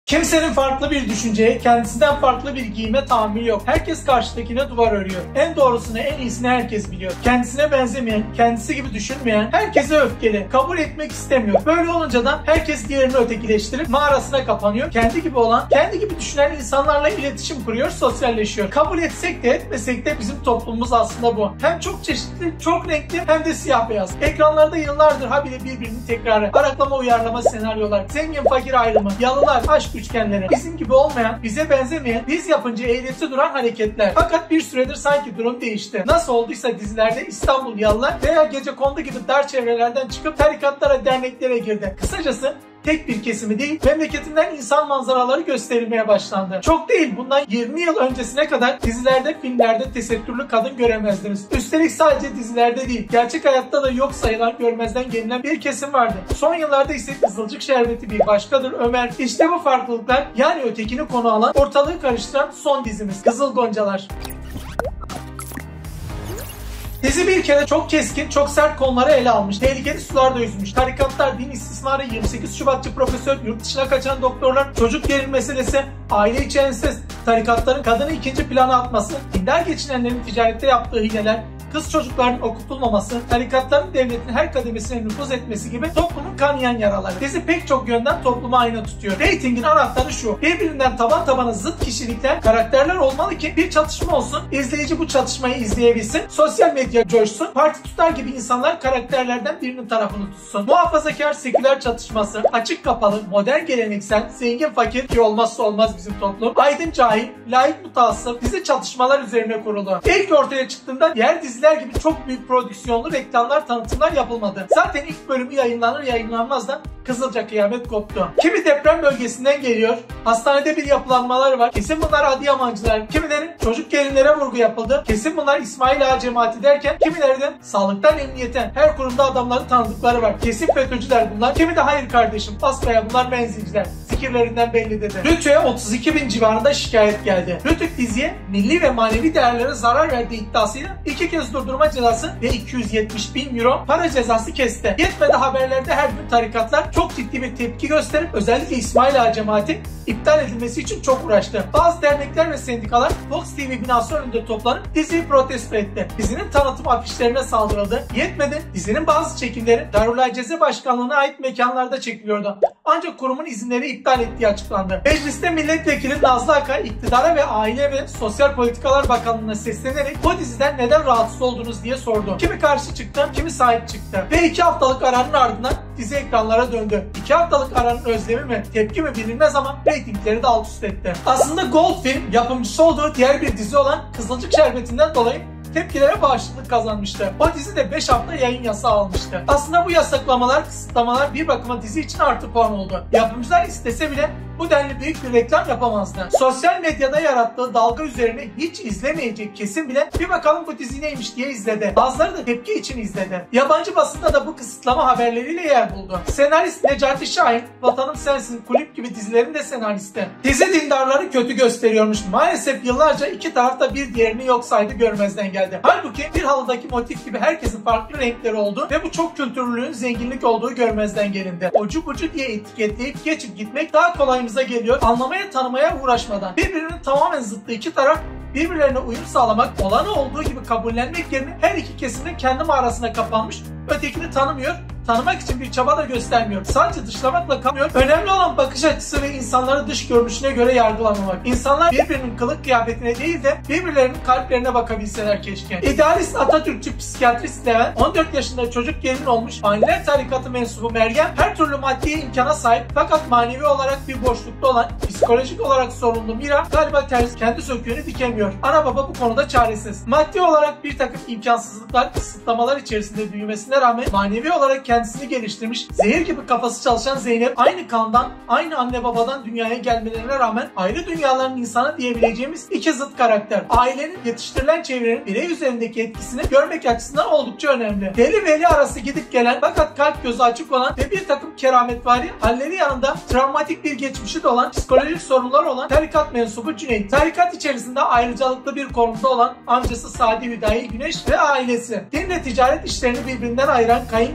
Kimsenin farklı bir düşünceye, kendisinden farklı bir giyime tahammülü yok. Herkes karşıdakine duvar örüyor. En doğrusunu, en iyisini herkes biliyor. Kendisine benzemeyen, kendisi gibi düşünmeyen herkese öfkeli. Kabul etmek istemiyor. Böyle olunca da herkes diğerini ötekileştirip mağarasına kapanıyor. Kendi gibi olan, kendi gibi düşünen insanlarla iletişim kuruyor, sosyalleşiyor. Kabul etsek de etmesek de bizim toplumumuz aslında bu. Hem çok çeşitli, çok renkli hem de siyah beyaz. Ekranlarda yıllardır habire birbirini tekrarı, araklama uyarlama senaryolar, zengin fakir ayrımı, yalılar, aşk üçgenleri, bizim gibi olmayan, bize benzemeyen, biz yapınca eğreti duran hareketler. Fakat bir süredir sanki durum değişti. Nasıl olduysa dizilerde İstanbul yalılar veya Gecekondu gibi dar çevrelerden çıkıp tarikatlara, derneklere girdi. Kısacası tek bir kesimi değil, memleketinden insan manzaraları gösterilmeye başlandı. Çok değil, bundan 20 yıl öncesine kadar dizilerde, filmlerde tesettürlü kadın göremezdiniz. Üstelik sadece dizilerde değil, gerçek hayatta da yok sayılan, görmezden gelinen bir kesim vardı. Son yıllarda ise Kızılcık Şerbeti bir başkadır Ömer. İşte bu farklılıklar, yani ötekini konu alan, ortalığı karıştıran son dizimiz Kızıl Goncalar. Dizi bir kere çok keskin, çok sert konuları ele almış. Tehlikeli sularda yüzmüş. Tarikatlar, din istismarı, 28 Şubatçı profesör, yurt dışına kaçan doktorlar, çocuk gelin meselesi, aile içi ensest, tarikatların kadını ikinci plana atması, dindar geçinenlerin ticarette yaptığı hileler, kız çocukların okutulmaması, tarikatların devletin her kademesine nüfuz etmesi gibi toplumun kanayan yaraları. Dizi pek çok yönden topluma ayna tutuyor. Ratingin anahtarı şu: birbirinden taban tabana zıt kişilikler, karakterler olmalı ki bir çatışma olsun, izleyici bu çatışmayı izleyebilsin, sosyal medya coşsun, parti tutar gibi insanlar karakterlerden birinin tarafını tutsun. Muhafazakar seküler çatışması, açık kapalı, modern geleneksel, zengin fakir ki olmazsa olmaz bizim toplum, aydın cahil, laik mutaassıp, dizi çatışmalar üzerine kurulu. İlk ortaya çıktığında diğer diziler gibi çok büyük prodüksiyonlu reklamlar, tanıtımlar yapılmadı. Zaten ilk bölümü yayınlanır yayınlanmaz da Kızılca kıyamet koptu. Kimi deprem bölgesinden geliyor, hastanede bir yapılanmalar var, kesin bunlar Adıyamancılar, kimilerin çocuk gelinlere vurgu yapıldı, kesin bunlar İsmail Ağa cemaati derken, kimileri de sağlıktan emniyete, her kurumda adamları tanıdıkları var, kesin FETÖ'cüler bunlar, kimi de hayır kardeşim basmaya bunlar menzinciler, zikirlerinden belli dedi. Rütük'e 32.000 civarında şikayet geldi. Rütük diziye milli ve manevi değerlere zarar verdiği iddiasıyla 2 kez durdurma cezası ve 270.000 euro para cezası kesti. Yetmedi, haberlerde her gün tarikatlar çok ciddi bir tepki gösterip özellikle İsmail Ağa cemaati iptal edilmesi için çok uğraştı. Bazı dernekler ve sendikalar Fox TV binası önünde toplanıp diziyi protesto etti. Dizinin tanıtım afişlerine saldırıldı. Yetmedi, dizinin bazı çekimleri Darülaceze Başkanlığı'na ait mekanlarda çekiliyordu. Ancak kurumun izinleri iptal ettiği açıklandı. Mecliste milletvekili Nazlı Akay iktidara ve Aile ve Sosyal Politikalar Bakanlığı'na seslenerek bu diziden neden rahatsız oldunuz diye sordu. Kimi karşı çıktı, kimi sahip çıktı. Ve 2 haftalık aranın ardından dizi ekranlara döndü. 2 haftalık aranın özlemi mi, tepki mi bilinmez ama reytingleri de alt üst etti. Aslında Gold Film yapımcısı olduğu diğer bir dizi olan Kızılcık Şerbeti'nden dolayı tepkilere bağışıklık kazanmıştı. O dizi de 5 hafta yayın yasağı almıştı. Aslında bu yasaklamalar, kısıtlamalar bir bakıma dizi için artı puan oldu. Yapımcılar istese bile bu denli büyük bir reklam yapamazdı. Sosyal medyada yarattığı dalga üzerine hiç izlemeyecek kesim bile bir bakalım bu dizi neymiş diye izledi. Bazıları da tepki için izledi. Yabancı basında da bu kısıtlama haberleriyle yer buldu. Senarist Necati Şahin, Vatanım Sensin, Kulüp gibi dizilerin de senaristi. Dizi dindarları kötü gösteriyormuş. Maalesef yıllarca iki taraf da bir diğerini yok saydı, görmezden geldi. Halbuki bir halıdaki motif gibi herkesin farklı renkleri olduğu ve bu çok kültürlülüğün zenginlik olduğu görmezden gelindi. Ocu bucu diye etiketleyip geçip gitmek daha kolayımıza geliyor. Anlamaya tanımaya uğraşmadan. Birbirinin tamamen zıttı iki taraf birbirlerine uyum sağlamak, olanı olduğu gibi kabullenmek yerine her iki kesimde kendi mağarasına kapanmış, ötekini tanımıyor, tanımak için bir çaba da göstermiyor. Sadece dışlamakla kalmıyor. Önemli olan bakış açısı ve insanları dış görünüşüne göre yargılamamak. İnsanlar birbirinin kılık kıyafetine değil de birbirlerinin kalplerine bakabilseler keşke. İdealist Atatürkçü psikiyatrist Levent, 14 yaşında çocuk gelin olmuş Faniler Tarikatı mensubu Meryem, her türlü maddi imkana sahip fakat manevi olarak bir boşlukta olan, psikolojik olarak sorunlu Mira galiba ters, kendi söküğünü dikemiyor. Ana baba bu konuda çaresiz. Maddi olarak bir takım imkansızlıklar, kısıtlamalar içerisinde büyümesine rağmen manevi olarak kendisini geliştirmiş, zehir gibi kafası çalışan Zeynep, aynı kandan, aynı anne babadan dünyaya gelmelerine rağmen ayrı dünyaların insanı diyebileceğimiz iki zıt karakter. Ailenin, yetiştirilen çevrenin birey üzerindeki etkisini görmek açısından oldukça önemli. Deli veli arası gidip gelen fakat kalp gözü açık olan ve bir takım kerametvari halleri yanında travmatik bir geçmişi de olan, psikolojik sorunlar olan tarikat mensubu Cüneyt. Tarikat içerisinde ayrıcalıklı bir konumda olan amcası Sadi Hüdayi Güneş ve ailesi. Din ve ticaret işlerini birbirinden ayıran kayınbiraderi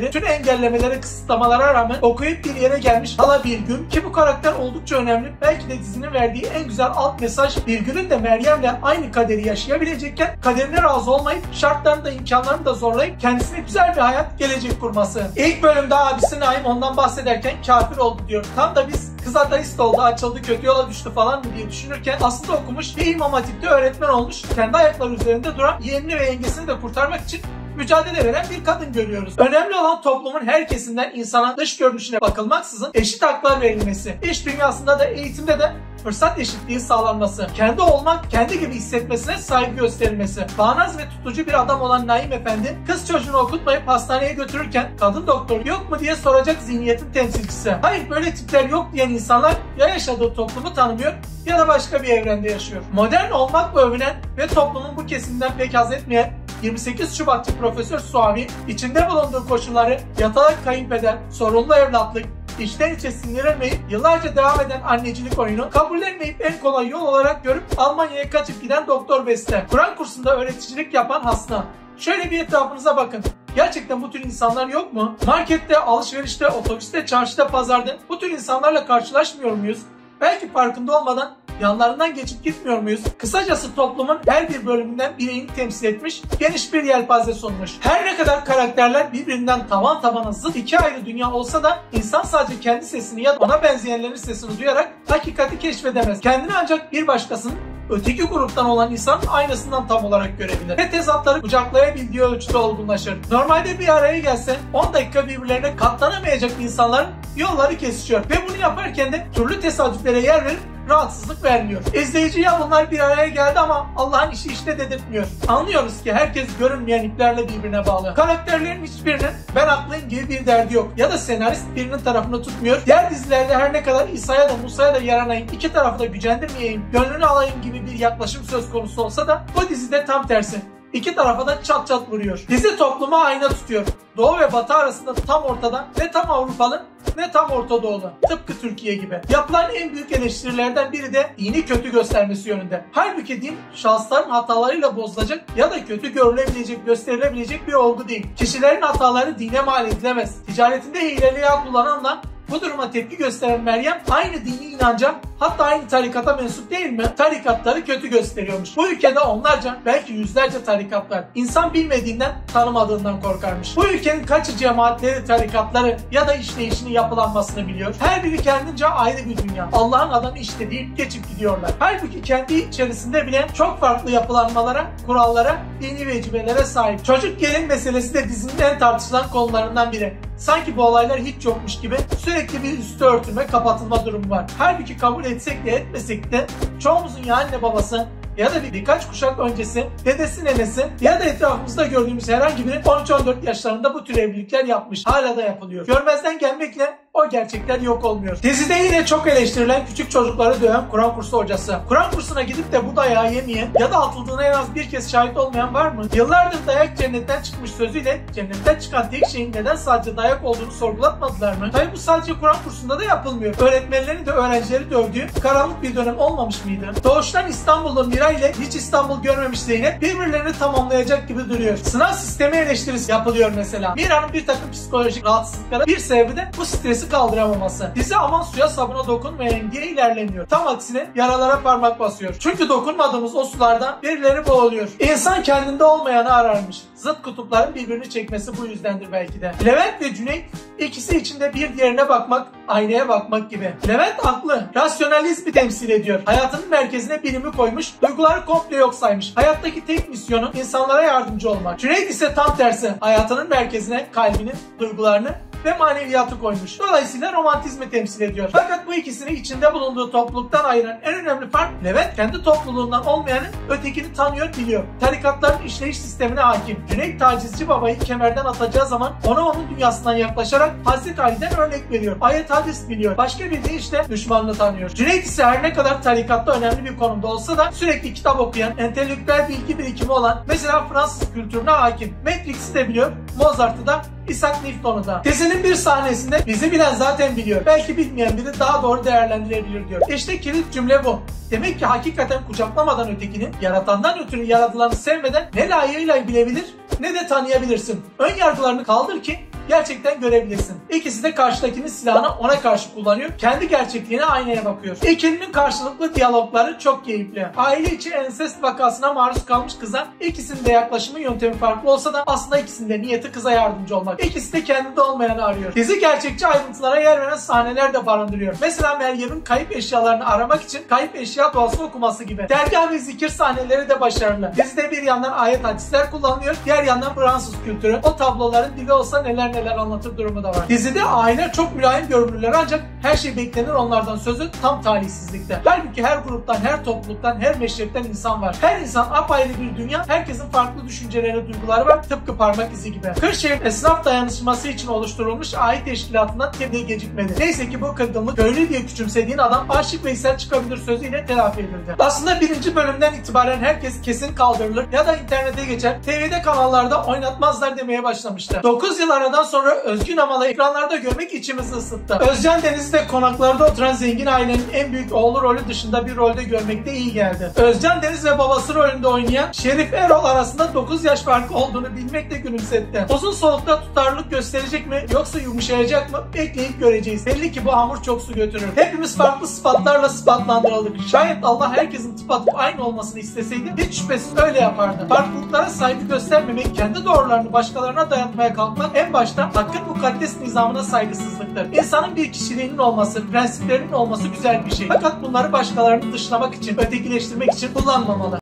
gibi tüm engellemelere, kısıtlamalara rağmen okuyup bir yere gelmiş hala bir gün ki bu karakter oldukça önemli. Belki de dizinin verdiği en güzel alt mesaj, bir günün de Meryem'le aynı kaderi yaşayabilecekken kaderine razı olmayıp şartlarını da imkanlarını da zorlayıp kendisine güzel bir hayat, gelecek kurması. İlk bölümde abisi Naim ondan bahsederken kafir oldu diyor. Tam da biz kız ateist oldu, açıldı, kötü yola düştü falan mı diye düşünürken aslında okumuş ve İmam Hatip'te öğretmen olmuş, kendi ayakları üzerinde duran yeğenini ve yengesini de kurtarmak için mücadele veren bir kadın görüyoruz. Önemli olan toplumun her kesimden insana dış görünüşüne bakılmaksızın eşit haklar verilmesi. İş dünyasında da eğitimde de fırsat eşitliği sağlanması, kendi olmak, kendi gibi hissetmesine saygı gösterilmesi. Bağnaz ve tutucu bir adam olan Naim Efendi, kız çocuğunu okutmayıp hastaneye götürürken kadın doktor yok mu diye soracak zihniyetin temsilcisi. Hayır, böyle tipler yok diyen insanlar ya yaşadığı toplumu tanımıyor ya da başka bir evrende yaşıyor. Modern olmakla övünen ve toplumun bu kesiminden pek haz etmeyen 28 Şubatçı Profesör Suavi, içinde bulunduğu koşulları yatalak kayınpeder, sorunlu evlatlık, içten içe sindirilmeyip yıllarca devam eden annecilik oyunu kabullenmeyip en kolay yol olarak görüp Almanya'ya kaçıp giden Doktor Beste, Kur'an kursunda öğreticilik yapan Hasna. Şöyle bir etrafınıza bakın. Gerçekten bu tür insanlar yok mu? Markette, alışverişte, otobüste, çarşıda, pazarda bu tür insanlarla karşılaşmıyor muyuz? Belki farkında olmadan yanlarından geçip gitmiyor muyuz? Kısacası toplumun her bir bölümünden bireyin temsil etmiş, geniş bir yelpaze sunmuş. Her ne kadar karakterler birbirinden tavan tabana zıt iki ayrı dünya olsa da insan sadece kendi sesini ya da ona benzeyenlerin sesini duyarak hakikati keşfedemez. Kendini ancak bir başkasının, öteki gruptan olan insanın aynasından tam olarak görebilir ve tezatları kucaklayabildiği ölçüde olgunlaşır. Normalde bir araya gelse 10 dakika birbirlerine katlanamayacak insanların yolları kesişiyor ve bunu yaparken de türlü tesadüflere yer verip rahatsızlık vermiyor. İzleyici ya bunlar bir araya geldi ama Allah'ın işi işte dedirtmiyor. Anlıyoruz ki herkes görünmeyen iplerle birbirine bağlı. Karakterlerin hiçbirinin ben haklıyım gibi bir derdi yok. Ya da senarist birinin tarafını tutmuyor. Diğer dizilerde her ne kadar İsa'ya da Musa'ya da yaranayım, iki tarafı da gücendirmeyeyim, gönlünü alayım gibi bir yaklaşım söz konusu olsa da bu dizide tam tersi. İki tarafa da çat çat vuruyor. Dizi topluma ayna tutuyor. Doğu ve Batı arasında tam ortada, ne tam Avrupalı ne tam Orta Doğulu. Tıpkı Türkiye gibi. Yapılan en büyük eleştirilerden biri de dini kötü göstermesi yönünde. Halbuki din şahısların hatalarıyla bozulacak ya da kötü görülebilecek, gösterilebilecek bir olgu değil. Kişilerin hataları dine mal edilemez. Ticaretinde hileli yağ kullananla bu duruma tepki gösteren Meryem aynı dini inanca, hatta aynı tarikata mensup değil mi? Tarikatları kötü gösteriyormuş. Bu ülkede onlarca, belki yüzlerce tarikat var. İnsan bilmediğinden, tanımadığından korkarmış. Bu ülkenin kaçı cemaatleri, tarikatları ya da işleyişini, yapılanmasını biliyor. Her biri kendince ayrı bir dünya. Allah'ın adamı işte deyip geçip gidiyorlar. Halbuki kendi içerisinde bile çok farklı yapılanmalara, kurallara, dini vecibelere sahip. Çocuk gelin meselesi de dizinin en tartışılan konularından biri. Sanki bu olaylar hiç yokmuş gibi sürekli bir üstü örtülme, kapatılma durumu var. Halbuki kabul etsek de etmesek de çoğumuzun ya anne babası ya da birkaç kuşak öncesi dedesi nenesi ya da etrafımızda gördüğümüz herhangi biri 13-14 yaşlarında bu tür evlilikler yapmış. Hala da yapılıyor. Görmezden gelmekle o gerçekler yok olmuyor. Dizide yine çok eleştirilen küçük çocukları döven Kur'an kursu hocası. Kur'an kursuna gidip de bu dayağı yemeyen ya da atıldığına en az bir kez şahit olmayan var mı? Yıllardır dayak cennetten çıkmış sözüyle cennetten çıkan tek şeyin neden sadece dayak olduğunu sorgulatmadılar mı? Tabi bu sadece Kur'an kursunda da yapılmıyor. Öğretmenlerin de öğrencileri dövdüğü karanlık bir dönem olmamış mıydı? Doğuştan İstanbullu Miray ile hiç İstanbul görmemiş Zeynep birbirlerini tamamlayacak gibi duruyor. Sınav sistemi eleştirisi yapılıyor mesela. Mira'nın bir takım psikolojik rahatsızlıklara bir sebebi de bu stresi kaldıramaması. Dizi aman suya sabuna dokunmayın diye ilerlemiyor. Tam aksine yaralara parmak basıyor. Çünkü dokunmadığımız o sularda birileri boğuluyor. İnsan kendinde olmayanı ararmış. Zıt kutupların birbirini çekmesi bu yüzdendir belki de. Levent ve Cüneyt ikisi içinde bir diğerine bakmak, aynaya bakmak gibi. Levent aklı, rasyonalizmi temsil ediyor. Hayatının merkezine bilimi koymuş, duyguları komple yok saymış. Hayattaki tek misyonu insanlara yardımcı olmak. Cüneyt ise tam tersi. Hayatının merkezine kalbini, duygularını ve maneviyatı koymuş. Dolayısıyla romantizmi temsil ediyor. Fakat bu ikisini içinde bulunduğu topluluktan ayıran en önemli fark, Levent kendi topluluğundan olmayanı ötekini tanıyor, biliyor. Tarikatların işleyiş sistemine hakim. Cüneyt tacizci babayı kemerden atacağı zaman ona onun dünyasından yaklaşarak Hazreti Ali'den örnek veriyor. Ayet hadis biliyor. Başka bir deyişle düşmanını tanıyor. Cüneyt ise her ne kadar tarikatta önemli bir konumda olsa da sürekli kitap okuyan, entelektüel bilgi birikimi olan, mesela Fransız kültürüne hakim. Matrix'i de biliyor, Mozart'ı da, Isaac Newton'u da. Dizinin bir sahnesinde bizi bilen zaten biliyor. Belki bilmeyen biri daha doğru değerlendirebilir diyor. İşte kilit cümle bu. Demek ki hakikaten kucaklamadan ötekini, yaratandan ötürü yaratılanı sevmeden ne layığıyla bilebilir ne de tanıyabilirsin. Ön yargılarını kaldır ki gerçekten görebilirsin. İkisi de karşıdakinin silahını ona karşı kullanıyor. Kendi gerçekliğine aynaya bakıyor. İkilinin karşılıklı diyalogları çok keyifli. Aile içi ensest vakasına maruz kalmış kıza ikisinin de yaklaşımı yöntemi farklı olsa da aslında ikisinin de niyeti kıza yardımcı olmak. İkisi de kendinde olmayanı arıyor. Dizi gerçekçi ayrıntılara yer veren sahneler de barındırıyor. Mesela Meryem'in kayıp eşyalarını aramak için kayıp eşya duası okuması gibi. Dergah ve zikir sahneleri de başarılı. Dizide bir yandan ayet hadisler kullanılıyor, diğer yandan Fransız kültürü. O tabloların dili olsa neler anlatır durumu da var. Dizide aileler çok mülayim görünürler ancak her şey beklenir onlardan, sözü tam talihsizlikte. Halbuki her gruptan, her topluluktan, her meşrepten insan var. Her insan apayrı bir dünya, herkesin farklı düşünceleri, duyguları var, tıpkı parmak izi gibi. Kırşehir esnaf dayanışması için oluşturulmuş aile teşkilatından tebliğ gecikmedi. Neyse ki bu kırgınlık köylü diye küçümsediğin adam Aşık Veysel çıkabilir sözüyle telafi edildi. Aslında birinci bölümden itibaren herkes kesin kaldırılır ya da internete geçer, TV'de kanallarda oynatmazlar demeye başlamıştı. 9 yıl aradan sonra Özgün Amal'ı ekranlarda görmek içimizi ısıttı. Özcan Deniz'i de konaklarda oturan zengin ailenin en büyük oğlu rolü dışında bir rolde görmek de iyi geldi. Özcan Deniz ve babası rolünde oynayan Şerif Erol arasında 9 yaş farkı olduğunu bilmek de gülümsetti. Uzun solukta tutarlılık gösterecek mi yoksa yumuşayacak mı bekleyip göreceğiz. Belli ki bu hamur çok su götürür. Hepimiz farklı sıfatlarla sıfatlandırıldık. Şayet Allah herkesin tıpatıp aynı olmasını isteseydi hiç şüphesiz öyle yapardı. Farklılıklara saygı göstermemek, kendi doğrularını başkalarına dayatmaya kalkmak en başta hakkın mukaddes nizamına saygısızlıktır. İnsanın bir kişiliğinin olması, prensiplerinin olması güzel bir şey. Fakat bunları başkalarını dışlamak için, ötekileştirmek için kullanmamalı.